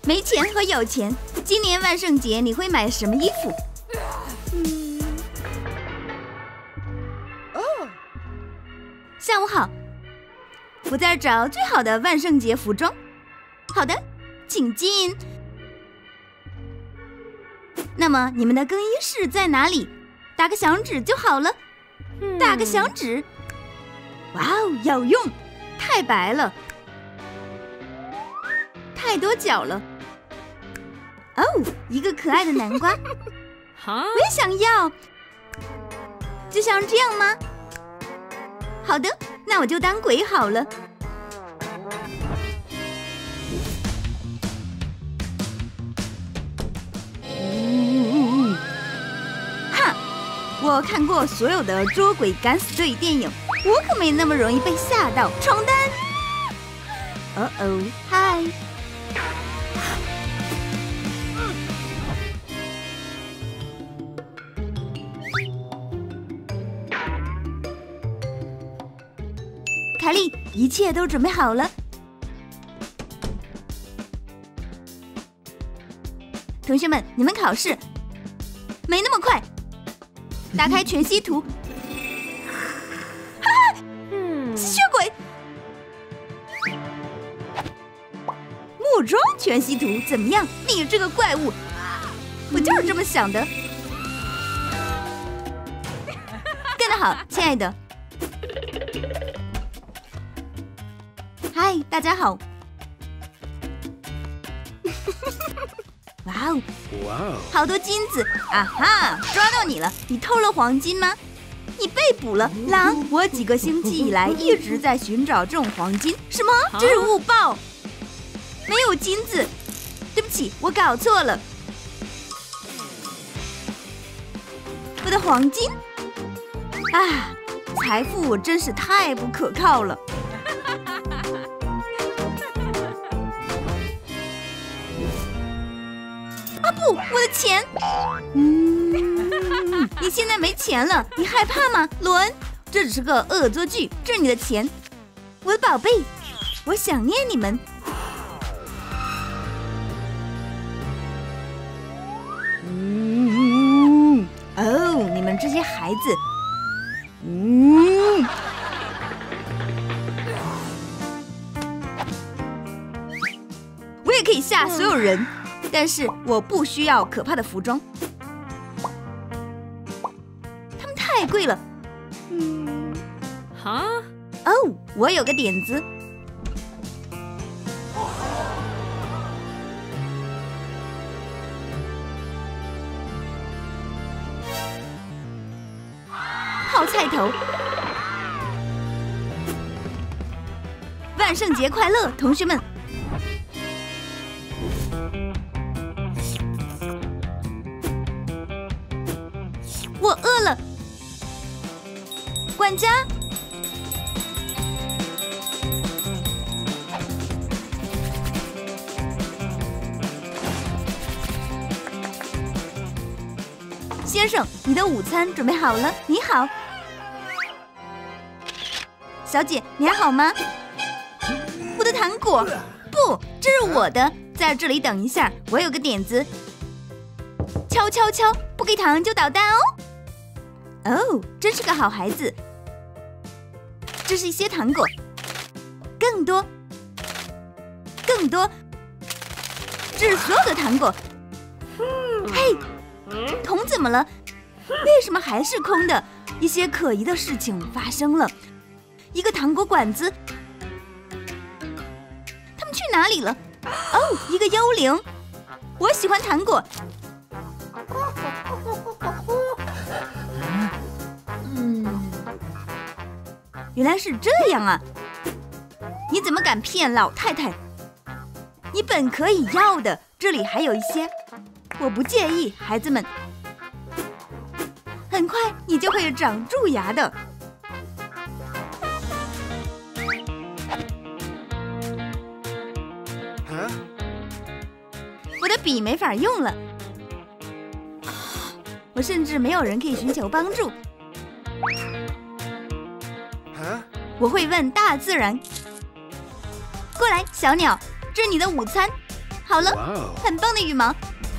没钱和有钱，今年万圣节你会买什么衣服？下午好，我在找最好的万圣节服装。好的，请进。那么你们的更衣室在哪里？打个响指就好了。打个响指。哇哦，有用！太白了，太多角了。哦，一个可爱的南瓜。我也想要。就像这样吗？好的，那我就当鬼好了。哈！我看过所有的捉鬼敢死队电影，我可没那么容易被吓到。床单。嗨。凯莉，一切都准备好了。同学们，你们考试没那么快。打开全息图。吸血鬼！木桩全息图怎么样？你这个怪物！我就是这么想的。干得好，亲爱的。嗨，大家好！哇哦，好多金子！啊哈，抓到你了！你偷了黄金吗？你被捕了，狼！我几个星期以来一直在寻找这种黄金。什么？这是误报！没有金子，对不起，我搞错了。我的黄金！啊，财富真是太不可靠了。啊不，我的钱！你现在没钱了，你害怕吗，罗恩？这只是个恶作剧，这是你的钱，我的宝贝，我想念你们。哦，你们这些孩子，我也可以吓所有人。但是我不需要可怕的服装，它们太贵了。哦，我有个点子。泡菜头。万圣节快乐，同学们！我饿了，管家。先生，你的午餐准备好了。你好，小姐，你还好吗？我的糖果，不，这是我的。在这里等一下，我有个点子。敲敲敲，不给糖就捣蛋哦。哦，真是个好孩子。这是一些糖果，更多，更多，这是所有的糖果。嘿，桶怎么了？为什么还是空的？一些可疑的事情发生了。一个糖果管子，他们去哪里了？哦，一个幽灵。我喜欢糖果。原来是这样啊！你怎么敢骗老太太？你本可以要的，这里还有一些，我不介意，孩子们。很快你就会长蛀牙的。我的笔没法用了，我甚至没有人可以寻求帮助。我会问大自然。过来，小鸟，这是你的午餐。 好了，很棒的羽毛。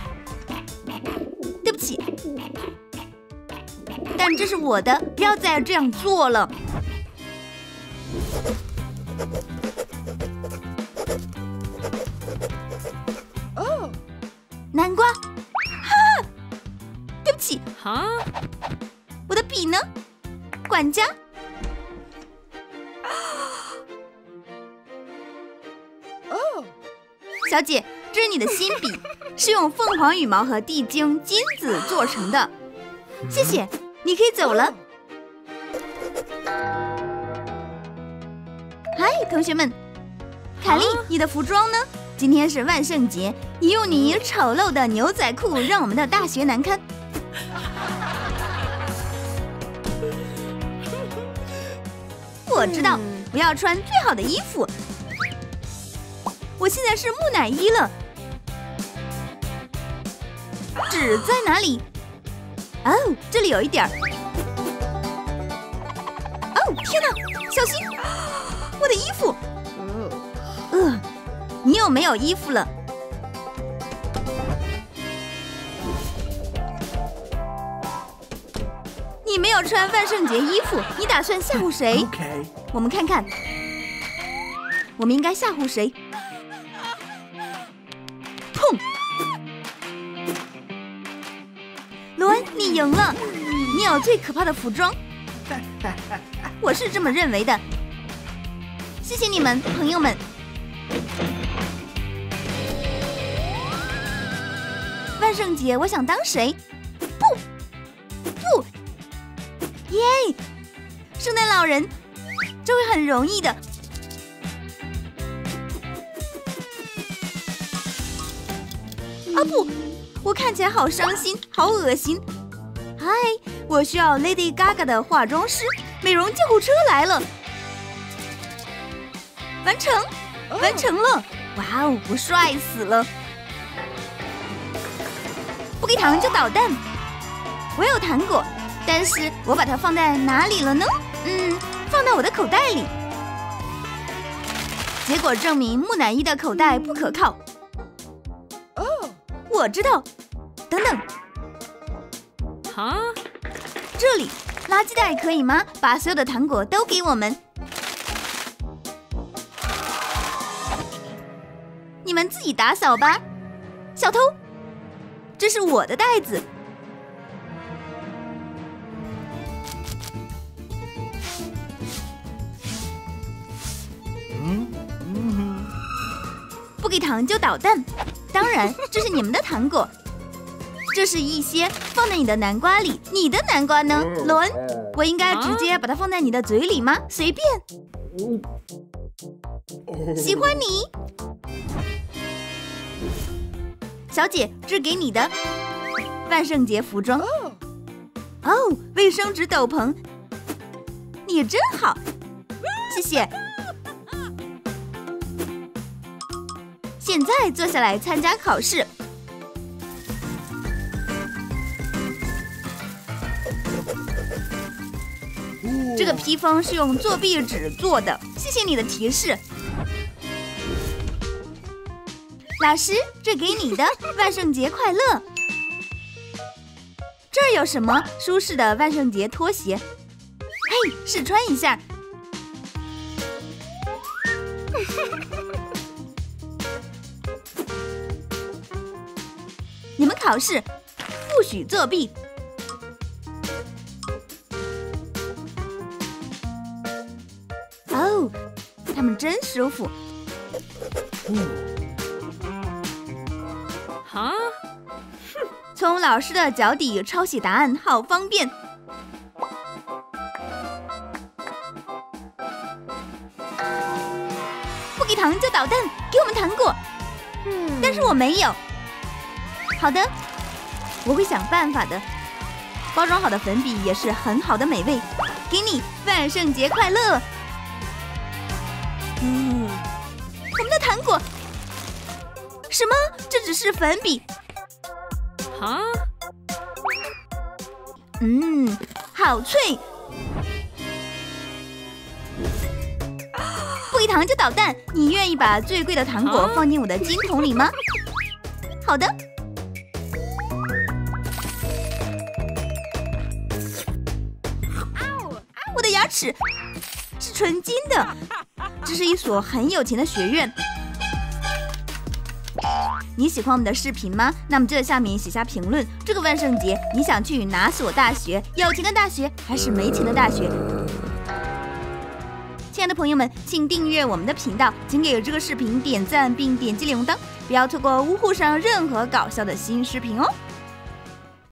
对不起，但这是我的，不要再这样做了。哦，南瓜，哈，对不起，哈，我的笔呢？管家。哦，小姐，这是你的新笔，是用凤凰羽毛和地精金子做成的。谢谢，你可以走了。嗨，同学们，凯莉，你的服装呢？今天是万圣节，你用你丑陋的牛仔裤让我们的大学难堪。我知道，我要穿最好的衣服。我现在是木乃伊了。纸在哪里？哦，这里有一点儿。哦，天哪，小心！我的衣服。你有没有衣服了？你没有穿万圣节衣服，你打算吓唬谁？ Okay. 我们看看，我们应该吓唬谁？砰！罗恩，你赢了，你有最可怕的服装。我是这么认为的。谢谢你们，朋友们。万圣节，我想当谁？不，耶！圣诞老人，这会很容易的。啊不，我看起来好伤心，好恶心。嗨，我需要 Lady Gaga 的化妆师，美容救护车来了。完成，完成了！哇哦，我帅死了！不给糖就捣蛋。我有糖果，但是我把它放在哪里了呢？放到我的口袋里。结果证明木乃伊的口袋不可靠。哦，我知道。等等。这里垃圾袋可以吗？把所有的糖果都给我们。你们自己打扫吧。小偷，这是我的袋子。不给糖就捣蛋。当然，这是你们的糖果。这是一些放在你的南瓜里。你的南瓜呢，罗恩？我应该直接把它放在你的嘴里吗？随便。喜欢你，小姐，这给你的万圣节服装。哦，卫生纸斗篷，你真好，谢谢。现在坐下来参加考试。这个披风是用作弊纸做的，谢谢你的提示。老师，这给你的，万圣节快乐。这儿有什么？舒适的万圣节拖鞋。嘿，试穿一下。你们考试不许作弊。哦，他们真舒服。从老师的脚底抄写答案好方便。不给糖就捣蛋，给我们糖果。但是我没有。好的，我会想办法的。包装好的粉笔也是很好的美味，给你，万圣节快乐。我们的糖果。什么？这只是粉笔。好脆。不给给糖就捣蛋，你愿意把最贵的糖果放进我的金桶里吗？好的。我的牙齿是纯金的，这是一所很有钱的学院。你喜欢我们的视频吗？那么就在下面写下评论。这个万圣节你想去哪所大学？有钱的大学还是没钱的大学？亲爱的朋友们，请订阅我们的频道，请给这个视频点赞并点击铃铛，不要错过呜呼上任何搞笑的新视频哦。